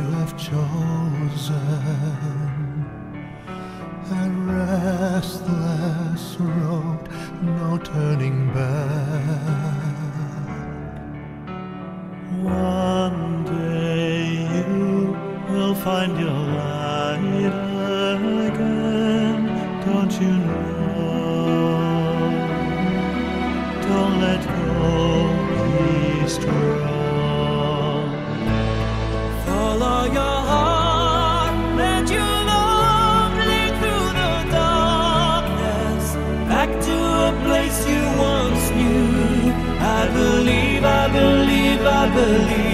have chosen a restless road, no turning back. One day you will find your light again, don't you know? Don't let go, be strong. Follow your heart, let you lonely through the darkness, back to a place you once knew. I believe, I believe, I believe.